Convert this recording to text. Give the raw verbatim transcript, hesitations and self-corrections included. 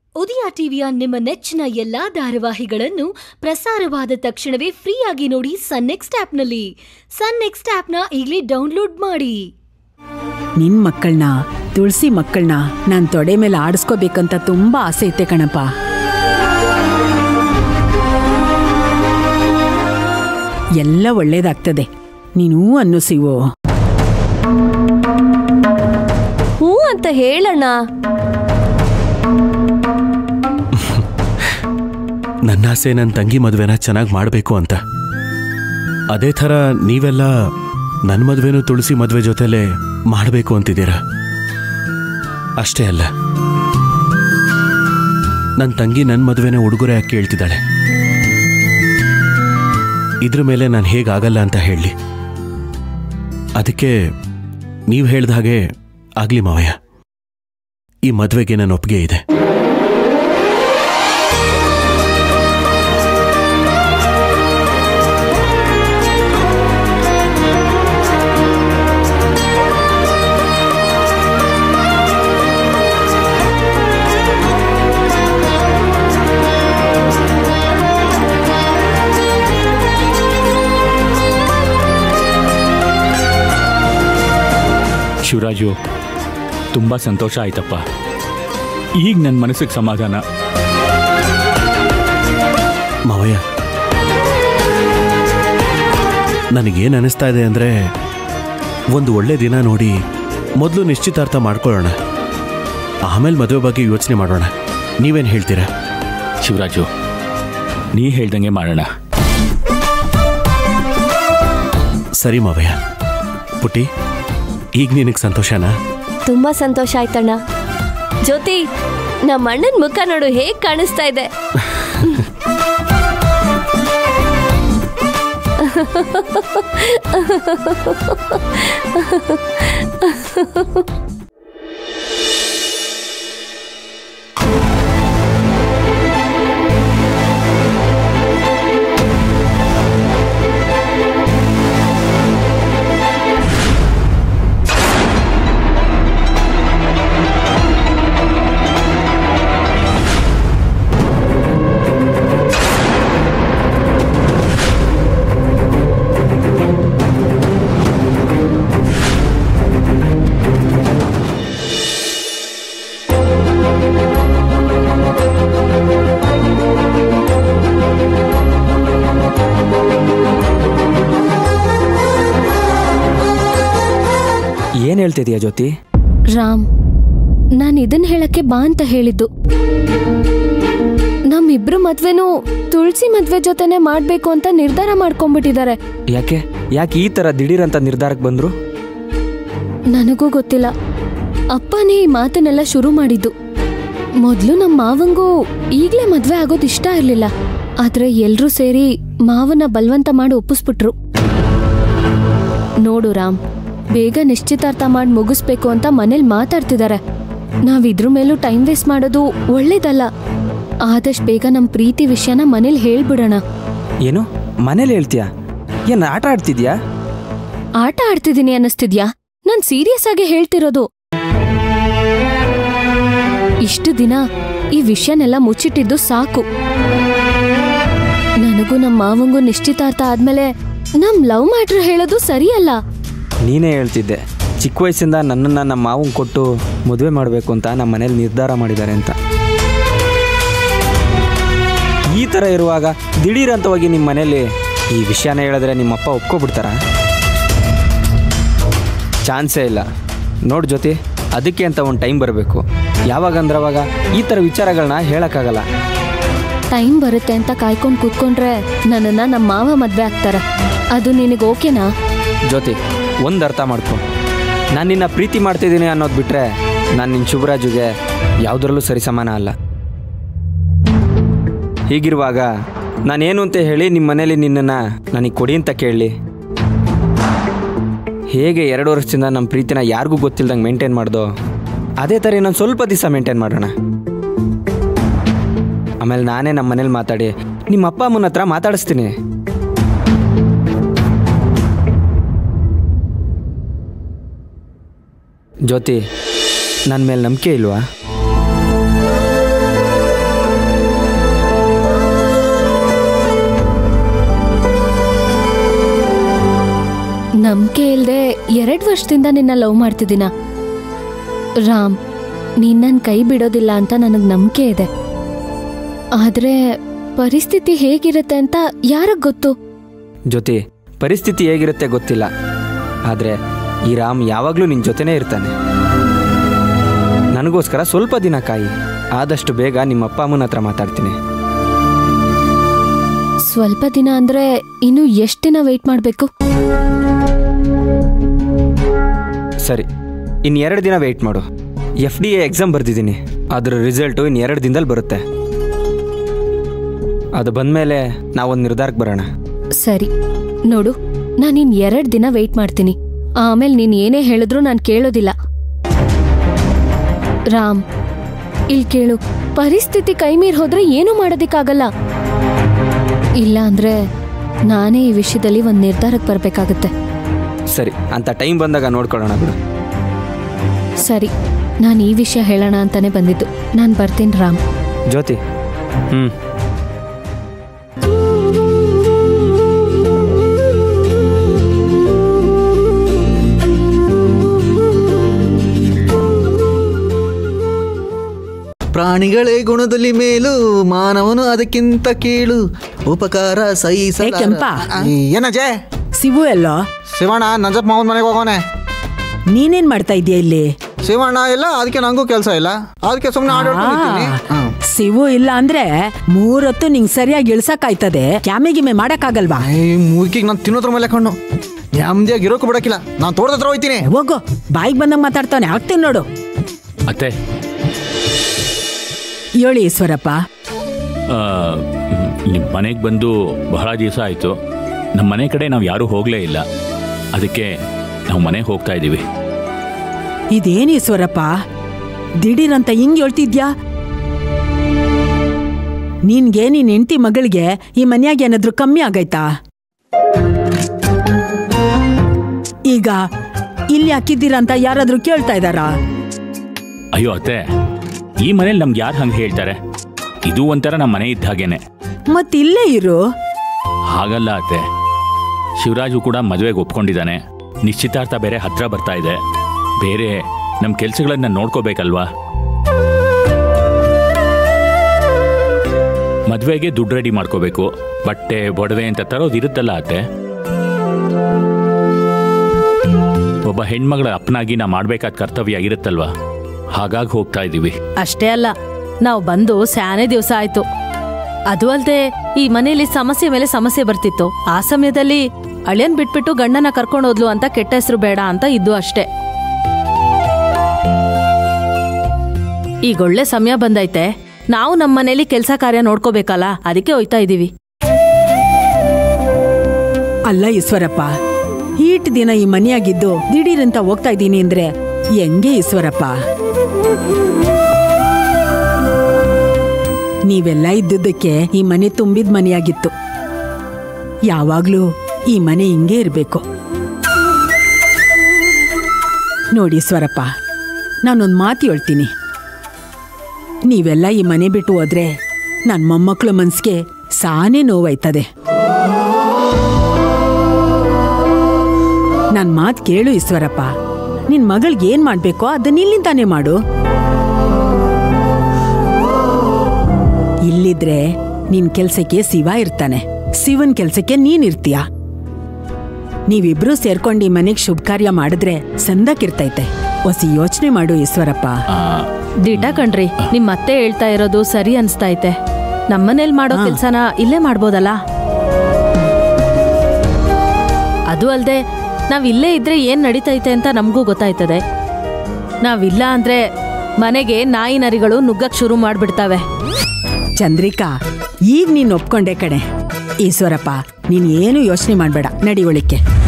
ಉದಯ ಟಿವಿಯ ನಿಮ್ಮ ನೆಚ್ಚಿನ ಎಲ್ಲಾ ಧಾರಾವಾಹಿಗಳನ್ನು ಪ್ರಸಾರವಾದ ತಕ್ಷಣವೇ ಫ್ರೀಯಾಗಿ ನೋಡಿ ಸನ್ ನೆಕ್ಸ್ಟ್ ಆಪ್ನಲ್ಲಿ. ಸನ್ ನೆಕ್ಸ್ಟ್ ಆಪ್ನ ಈಗಲೇ ಡೌನ್ಲೋಡ್ ಮಾಡಿ. ನಿನ್ ಮಕ್ಕಳನ್ನ ತುಳಸಿ ಮಕ್ಕಳನ್ನ ನಾನ್ ತೊಡೆ ಮೇಲೆ ಆಡಿಸ್ಕೋಬೇಕಂತ ತುಂಬಾ ಆಸೆ ಐತೆ ಕಣಪ್ಪ. ಎಲ್ಲ ಒಳ್ಳೇದಾಗ್ತದೆ, ನೀನು ಅನ್ನು ಸಿವು ಹೂ ಅಂತ ಹೇಳಣ್ಣ. ನನ್ನ ಆಸೆ ನನ್ನ ತಂಗಿ ಮದುವೆನ ಚೆನ್ನಾಗಿ ಮಾಡಬೇಕು ಅಂತ. ಅದೇ ಥರ ನೀವೆಲ್ಲ ನನ್ನ ಮದುವೆನೂ ತುಳಸಿ ಮದುವೆ ಜೊತೆಲೇ ಮಾಡಬೇಕು ಅಂತಿದ್ದೀರಾ. ಅಷ್ಟೇ ಅಲ್ಲ, ನನ್ನ ತಂಗಿ ನನ್ನ ಮದುವೆನ ಉಡುಗೊರೆ ಹಾಕಿ ಕೇಳ್ತಿದ್ದಾಳೆ. ಇದ್ರ ಮೇಲೆ ನಾನು ಹೇಗಾಗಲ್ಲ ಅಂತ ಹೇಳಲಿ. ಅದಕ್ಕೆ ನೀವು ಹೇಳ್ದ ಹಾಗೆ ಆಗ್ಲಿ ಮಾವಯ್ಯ, ಈ ಮದುವೆಗೆ ನನ್ನ ಒಪ್ಪಿಗೆ ಇದೆ. ಶಿವರಾಜು, ತುಂಬ ಸಂತೋಷ ಆಯ್ತಪ್ಪ. ಈಗ ನನ್ನ ಮನಸ್ಸಿಗೆ ಸಮಾಧಾನ. ಮಾವಯ್ಯ, ನನಗೇನು ಅನಿಸ್ತಾ ಇದೆ ಅಂದರೆ, ಒಂದು ಒಳ್ಳೆ ದಿನ ನೋಡಿ ಮೊದಲು ನಿಶ್ಚಿತಾರ್ಥ ಮಾಡ್ಕೊಳ್ಳೋಣ, ಆಮೇಲೆ ಮದುವೆ ಬಗ್ಗೆ ಯೋಚನೆ ಮಾಡೋಣ. ನೀವೇನು ಹೇಳ್ತೀರಾ? ಶಿವರಾಜು, ನೀ ಹೇಳ್ದಂಗೆ ಮಾಡೋಣ. ಸರಿ ಮಾವಯ್ಯ. ಪುಟ್ಟಿ, ಈಗ ನಿನಗೆ ಸಂತೋಷನಾ? ತುಂಬಾ ಸಂತೋಷ ಆಯ್ತಣ್ಣ. ಜ್ಯೋತಿ, ನಮ್ಮ ಅಣ್ಣನ ಮುಖ ನೋಡು ಹೇಗ್ ಕಾಣಿಸ್ತಾ ಇದೆ. ಏನ್ ಹೇಳ್ತಿದೀಯ ಜ್ಯೋತಿ? ರಾಮ್, ನಾನು ಇದನ್ನ ಹೇಳಕ್ಕೆ ಬಾ ಅಂತ ಹೇಳಿದ್ದು. ನಮ್ಮಿಬ್ರು ಮದ್ವೆನೂ ತುಳಸಿ ಮದ್ವೆ ಜೊತೆನೆ ಮಾಡ್ಬೇಕು ಅಂತ ನಿರ್ಧಾರ ಮಾಡ್ಕೊಂಡ್ಬಿಟ್ಟಿದ್ದಾರೆ. ಯಾಕೆ ಯಾಕೆ ಈ ತರ ದಿಢೀರ್ ಅಂತ ನಿರ್ಧಾರಕ್ಕೆ ಬಂದ್ರು? ನನಗೂ ಗೊತ್ತಿಲ್ಲ. ಅಪ್ಪನೇ ಈ ಮಾತನ್ನೆಲ್ಲ ಶುರು ಮಾಡಿದ್ದು. ಮೊದ್ಲು ನಮ್ಮ ಮಾವಂಗೂ ಈಗ್ಲೇ ಮದ್ವೆ ಆಗೋದು ಇಷ್ಟ ಇರ್ಲಿಲ್ಲ. ಆದ್ರೆ ಎಲ್ರೂ ಸೇರಿ ಮಾವನ ಬಲವಂತ ಮಾಡಿ ಒಪ್ಪಿಸ್ಬಿಟ್ರು. ನೋಡು ರಾಮ್, ಬೇಗ ನಿಶ್ಚಿತಾರ್ಥ ಮಾಡಿ ಮುಗಿಸ್ಬೇಕು ಅಂತ ಮನೇಲಿ ಮಾತಾಡ್ತಿದ್ದಾರೆ. ನಾವ್ ಇದ್ರ ಮೇಲೂ ಟೈಮ್ ವೇಸ್ಟ್ ಮಾಡೋದು ಒಳ್ಳೇದಲ್ಲ. ಆದಷ್ಟು ಬೇಗ ನಮ್ ಪ್ರೀತಿ ವಿಷಯನ ಮನೇಲಿ ಹೇಳ್ಬಿಡೋಣ. ಏನು ಮನೇಲಿ ಹೇಳ್ತೀಯಾ? ಏನ್ ಆಟ ಆಡ್ತಿದ್ಯಾ? ಆಟ ಆಡ್ತಿದೀನಿ ಅನ್ನಿಸ್ತಿದ್ಯಾ? ನಾನ್ ಸೀರಿಯಸ್ ಆಗಿ ಹೇಳ್ತಿರೋದು. ಇಷ್ಟು ದಿನ ಈ ವಿಷಯನೆಲ್ಲ ಮುಚ್ಚಿಟ್ಟಿದ್ದು ಸಾಕು. ನನಗೂ ನಮ್ಮ ಮಾವಂಗೂ ನಿಶ್ಚಿತಾರ್ಥ ಆದ್ಮೇಲೆ ನಮ್ ಲವ್ ಮ್ಯಾಟ್ರ್ ಹೇಳೋದು ಸರಿಯಲ್ಲ. ನೀನೇ ಹೇಳ್ತಿದ್ದೆ, ಚಿಕ್ಕ ವಯಸ್ಸಿಂದ ನನ್ನನ್ನು ನಮ್ಮ ಮಾವಂಗೆ ಕೊಟ್ಟು ಮದುವೆ ಮಾಡಬೇಕು ಅಂತ ನಮ್ಮ ಮನೇಲಿ ನಿರ್ಧಾರ ಮಾಡಿದ್ದಾರೆ ಅಂತ. ಈ ಥರ ಇರುವಾಗ ದಿಢೀರ್ ಅಂತ ಹೋಗಿ ನಿಮ್ಮ ಮನೇಲಿ ಈ ವಿಷಯನ ಹೇಳಿದ್ರೆ ನಿಮ್ಮಪ್ಪ ಒಪ್ಕೊಬಿಡ್ತಾರ? ಚಾನ್ಸೇ ಇಲ್ಲ. ನೋಡು ಜ್ಯೋತಿ, ಅದಕ್ಕೆ ಅಂತ ಒಂದು ಟೈಮ್ ಬರಬೇಕು. ಯಾವಾಗಂದ್ರವಾಗ ಈ ಥರ ವಿಚಾರಗಳನ್ನ ಹೇಳೋಕ್ಕಾಗಲ್ಲ. ಟೈಮ್ ಬರುತ್ತೆ ಅಂತ ಕಾಯ್ಕೊಂಡು ಕೂತ್ಕೊಂಡ್ರೆ ನನ್ನನ್ನು ನಮ್ಮ ಮಾವ ಮದುವೆ ಆಗ್ತಾರೆ. ಅದು ನಿನಗೆ ಓಕೆನಾ? ಜ್ಯೋತಿ, ಒಂದು ಅರ್ಥ ಮಾಡ್ಕೊ, ನಾನು ನಿನ್ನ ಪ್ರೀತಿ ಮಾಡ್ತಿದ್ದೀನಿ ಅನ್ನೋದು ಬಿಟ್ಟರೆ ನಾನು ನಿನ್ನ ಶುಭರಾಜುಗೆ ಯಾವುದರಲ್ಲೂ ಸರಿ ಸಮಾನ ಅಲ್ಲ. ಹೀಗಿರುವಾಗ ನಾನೇನು ಅಂತ ಹೇಳಿ ನಿಮ್ಮ ಮನೇಲಿ ನಿನ್ನನ್ನು ನನಗೆ ಕೊಡಿ ಅಂತ ಕೇಳಲಿ? ಹೇಗೆ ಎರಡು ವರ್ಷದಿಂದ ನಮ್ಮ ಪ್ರೀತಿನ ಯಾರಿಗೂ ಗೊತ್ತಿಲ್ದಂಗೆ ಮೇಂಟೈನ್ ಮಾಡ್ದೋ, ಅದೇ ಥರ ಇನ್ನೊಂದು ಸ್ವಲ್ಪ ದಿವಸ ಮೇಂಟೈನ್ ಮಾಡೋಣ. ಆಮೇಲೆ ನಾನೇ ನಮ್ಮ ಮನೇಲಿ ಮಾತಾಡಿ ನಿಮ್ಮ ಅಪ್ಪ ಅಮ್ಮನ ಹತ್ರ ಮಾತಾಡಿಸ್ತೀನಿ. ಜ್ಯೋತಿ, ನನ್ನ ಮೇಲೆ ನಂಬಿಕೆ ಇಲ್ವಾ? ಎರಡು ವರ್ಷದಿಂದ ನಿನ್ನ ಲವ್ ಮಾಡ್ತಿದ್ದೀನ ರಾಮ್. ನೀನ್ ನನ್ನ ಕೈ ಬಿಡೋದಿಲ್ಲ ಅಂತ ನನಗೆ ನಂಬಿಕೆ ಇದೆ. ಆದ್ರೆ ಪರಿಸ್ಥಿತಿ ಹೇಗಿರುತ್ತೆ ಅಂತ ಯಾರಿಗೆ ಗೊತ್ತು? ಜ್ಯೋತಿ, ಪರಿಸ್ಥಿತಿ ಹೇಗಿರುತ್ತೆ ಗೊತ್ತಿಲ್ಲ, ಆದರೆ ಈ ರಾಮ್ ಯಾವಾಗಲೂ ನಿನ್ನ ಜೊತೆನೇ ಇರ್ತಾನೆ. ನನಗೋಸ್ಕರ ಸ್ವಲ್ಪ ದಿನ ಕಾಯಿ, ಆದಷ್ಟು ಬೇಗ ನಿಮ್ಮ ಅಪ್ಪ ಅಮ್ಮನ ಹತ್ರ ಮಾತಾಡ್ತೀನಿ. ಸ್ವಲ್ಪ ದಿನ ಅಂದ್ರೆ ಇನ್ನು ಎಷ್ಟು ದಿನ ವೆಯ್ಟ್ ಮಾಡಬೇಕು? ಸರಿ, ಇನ್ನು ಎರಡು ದಿನ ವೆಯ್ಟ್ ಮಾಡು. ಎಫ್ ಡಿ ಎ ಎಕ್ಸಾಮ್ ಬರ್ದಿದ್ದೀನಿ, ಅದರ ರಿಸಲ್ಟು ಇನ್ನು ಎರಡು ದಿನದಲ್ಲಿ ಬರುತ್ತೆ. ಅದು ಬಂದಮೇಲೆ ನಾವೊಂದು ನಿರ್ಧಾರಕ್ಕೆ ಬರೋಣ. ಸರಿ ನೋಡು, ನಾನು ಇನ್ ಎರಡು ದಿನ ವೆಯ್ಟ್ ಮಾಡ್ತೀನಿ. ಆಮೇಲೆ ನೀನು ಏನೇ ಹೇಳಿದ್ರು ನಾನು ಕೇಳೋದಿಲ್ಲ. ರಾಮ್, ಇಲ್ಲಿ ಕೇಳು, ಪರಿಸ್ಥಿತಿ ಕೈ ಮೀರಿ ಹೋದ್ರೆ ಏನೂ ಮಾಡೋದಿಕ್ಕಾಗಲ್ಲ. ಇಲ್ಲ ಅಂದ್ರೆ ನಾನೇ ಈ ವಿಷಯದಲ್ಲಿ ಒಂದು ನಿರ್ಧಾರಕ್ಕೆ ಬರಬೇಕಾಗತ್ತೆ. ಸರಿ, ಅಂತ ಟೈಮ್ ಬಂದಾಗ ನೋಡ್ಕೊಳ್ಳೋಣ ಬಿಡು. ಸರಿ, ನಾನು ಈ ವಿಷಯ ಹೇಳೋಣ ಅಂತಾನೆ ಬಂದಿದ್ದು. ನಾನು ಬರ್ತೀನಿ ರಾಮ್. ಜ್ಯೋತಿ, ಹ್ಞೂ ಪ್ರಾಣಿಗಳೇ ಗುಣದಲ್ಲಿ ಮೇಲು, ಮಾನವನು ಅದಕ್ಕಿಂತ ಕೀಳು. ಉಪಕಾರ ಸಹಿಸ. ಕೆಂಪ, ಏನಜೆ ಶಿವು ಎಲ್ಲೋ? ಶಿವಣ್ಣ ನಂಜಪ್ಪ ಮಾವನ ಮನೆಗೆ ಹೋಗೋನೆ. ನೀನೇನ್ ಮಾಡ್ತಾ ಇದೀಯ ಇಲ್ಲಿ? ಶಿವಣ್ಣ ಇಲ್ಲ, ಅದಕ್ಕೆ ನಂಗೂ ಕೆಲಸ ಇಲ್ಲ, ಅದಕ್ಕೆ ಸುಮ್ಮನೆ ಆಡಾಡ್ತೀನಿ. ಶಿವು ಇಲ್ಲ ಅಂದ್ರೆ ಮೂರೊತ್ತು ನಿಂಗ್ ಸರಿಯಾಗಿ ಇಳ್ಸಕ್ ಆಯ್ತದೆ. ಕ್ಯಾಮೆ ಗಿಮೆ ಮಾಡಕ್ಕಾಗಲ್ವಾ? ಮೂಗಿಗೆ ನಾನು ತಿನ್ನೋದ್ರ ಮೇಲೆ ಕಣ್ಣು, ನೆಮ್ಮದಿಯಾಗಿ ಇರೋಕೆ ಬಿಡಕ್ಕಿಲ್ಲ. ನಾನು ತೋಟದ ಹತ್ರ ಹೋಯ್ತೀನಿ. ಹೋಗೋ, ಬಾಯಿಗೆ ಬಂದಂಗ ಮಾತಾಡ್ತಾನೆ, ಆಗ್ತೀನಿ ನೋಡು. ಅತ್ತೆ, ಹೇಳಿ ಈಶ್ವರಪ್ಪ. ನಿಮ್ಮ ಮನೆಗೆ ಬಂದು ಬಹಳ ದಿವಸ ಆಯಿತು. ನಮ್ಮ ಮನೆ ಕಡೆ ನಾವು ಯಾರೂ ಹೋಗಲೇ ಇಲ್ಲ, ಅದಕ್ಕೆ ನಾವು ಮನೆಗೆ ಹೋಗ್ತಾ ಇದ್ದೀವಿ. ಇದೇನು ಈಶ್ವರಪ್ಪ, ದಿಢೀರಂತ ಹಿಂಗ್ ಹೇಳ್ತಿದ್ಯಾ? ನಿನ್ಗೆ ನಿನ್ ಹೆಂಡತಿ ಮಗಳಿಗೆ ಈ ಮನ್ಯಾಗ ಏನಾದ್ರು ಕಮ್ಮಿ ಆಗೈತಾ? ಈಗ ಇಲ್ಲಿ ಹಾಕಿದ್ದೀರಂತ ಯಾರಾದ್ರೂ ಕೇಳ್ತಾ ಇದ್ದಾರಾ? ಅಯ್ಯೋ ಅತ್ತೆ, ಈ ಮನೇಲಿ ನಮ್ಗೆ ಯಾರು ಹಂಗೆ ಹೇಳ್ತಾರೆ? ಇದು ಒಂಥರ ನಮ್ಮ ಮನೆ ಇದ್ದ ಹಾಗೇನೆ. ಮತ್ತಿಲ್ಲೇ ಇರು. ಹಾಗಲ್ಲ ಅತ್ತೆ, ಶಿವರಾಜು ಕೂಡ ಮದುವೆಗೆ ಒಪ್ಕೊಂಡಿದ್ದಾನೆ. ನಿಶ್ಚಿತಾರ್ಥ ಬೇರೆ ಹತ್ರ ಬರ್ತಾ ಇದೆ. ಬೇರೆ ನಮ್ಮ ಕೆಲಸಗಳನ್ನ ನೋಡ್ಕೋಬೇಕಲ್ವಾ? ಮದುವೆಗೆ ದುಡ್ಡು ರೆಡಿ ಮಾಡ್ಕೋಬೇಕು, ಬಟ್ಟೆ ಒಡವೆ ಅಂತ ತರೋದು ಇರುತ್ತಲ್ಲ ಅತ್ತೆ. ಒಬ್ಬ ಹೆಣ್ಮಗಳ ಅಪ್ಪನಾಗಿ ನಾ ಮಾಡ್ಬೇಕಾದ ಕರ್ತವ್ಯ ಇರುತ್ತಲ್ವಾ? ಹಾಗಾಗಿ ಹೋಗ್ತಾ ಇದ್ದೀವಿ. ಅಷ್ಟೇ ಅಲ್ಲ, ನಾವು ಬಂದು ಸ್ಯಾನೇ ದಿವಸ ಆಯ್ತು. ಅದು ಅಲ್ಲದೆ ಈ ಮನೆಯಲ್ಲಿ ಸಮಸ್ಯೆ ಮೇಲೆ ಸಮಸ್ಯೆ ಬರ್ತಿತ್ತು. ಆ ಸಮಯದಲ್ಲಿ ಅಳಿಯನ್ ಬಿಟ್ಬಿಟ್ಟು ಗಂಡನ ಕರ್ಕೊಂಡೋದ್ಲು ಅಂತ ಕೆಟ್ಟ ಹೆಸರು ಬೇಡ ಅಂತ ಇದ್ದು ಅಷ್ಟೇ. ಈಗ ಒಳ್ಳೆ ಸಮಯ ಬಂದೈತೆ, ನಾವು ನಮ್ಮ ಮನೇಲಿ ಕೆಲಸ ಕಾರ್ಯ ನೋಡ್ಕೋಬೇಕಲ್ಲ, ಅದಕ್ಕೆ ಹೋಯ್ತಾ ಇದೀವಿ. ಅಲ್ಲ ಈಶ್ವರಪ್ಪ, ಈಟ್ ದಿನ ಈ ಮನೆಯಾಗಿದ್ದು ದಿಢೀರಂತ ಹೋಗ್ತಾ ಇದ್ದೀನಿ ಅಂದ್ರೆ ಹೆಂಗೆ ಈಶ್ವರಪ್ಪ? ನೀವೆಲ್ಲ ಇದ್ದುದಕ್ಕೆ ಈ ಮನೆ ತುಂಬಿದ ಮನೆಯಾಗಿತ್ತು. ಯಾವಾಗ್ಲೂ ಈ ಮನೆ ಹಿಂಗೆ ಇರಬೇಕು ನೋಡಿ ಈಶ್ವರಪ್ಪ. ನಾನೊಂದು ಮಾತು ಹೇಳ್ತೀನಿ, ನೀವೆಲ್ಲ ಈ ಮನೆ ಬಿಟ್ಟು ಹೋದ್ರೆ ನನ್ನ ಮೊಮ್ಮಕ್ಕಳ ಮನ್ಸಿಗೆ ಸಾನೇ ನೋವಾಯ್ತದೆ. ನನ್ನ ಮಾತು ಕೇಳು ಈಶ್ವರಪ್ಪ. ನಿನ್ ಮಗಳಿಗೆ ಏನ್ ಮಾಡ್ಬೇಕೋ ಅದನ್ನ ಇಲ್ಲಿಂದಾನೇ ಮಾಡು. ಇಲ್ಲಿದ್ರೆ ನಿನ್ ಕೆಲ್ಸಕ್ಕೆ ಶಿವ ಇರ್ತಾನೆ, ಶಿವನ್ ಕೆಲ್ಸಕ್ಕೆ ನೀನ್ ಇರ್ತೀಯ. ನೀವಿಬ್ರು ಸೇರ್ಕೊಂಡು ಈ ಮನೆಗ್ ಶುಭ ಕಾರ್ಯ ಮಾಡಿದ್ರೆ ಸಂದಕ್ಕಿರ್ತೈತೆ. ಹೊಸಿ ಯೋಚನೆ ಮಾಡು ಈಶ್ವರಪ್ಪ. ದಿಟ ಕಣ್ರಿ, ನಿಮ್ ಮತ್ತೆ ಹೇಳ್ತಾ ಇರೋದು ಸರಿ ಅನ್ಸ್ತಾ. ನಮ್ಮನೇಲಿ ಮಾಡೋ ಕೆಲ್ಸನ ಇಲ್ಲೇ ಮಾಡ್ಬೋದಲ್ಲ? ಅದು ಅಲ್ದೆ ನಾವ್ ಇಲ್ಲೇ ಇದ್ರೆ ಏನ್ ನಡೀತೈತೆ ಅಂತ ನಮಗೂ ಗೊತ್ತಾಯ್ತದೆ. ನಾವಿಲ್ಲ ಅಂದ್ರೆ ಮನೆಗೆ ನಾಯಿ ನರಿಗಳು ನುಗ್ಗಕ್ ಶುರು ಮಾಡ್ಬಿಡ್ತಾವೆ. ಚಂದ್ರಿಕಾ, ಈಗ ನೀನ್ ಒಪ್ಕೊಂಡೆ ಕಣೆ. ಈಶ್ವರಪ್ಪ, ನೀನ್ ಏನು ಯೋಚನೆ ಮಾಡ್ಬೇಡ, ನಡಿ ಒಳಿಕೆ.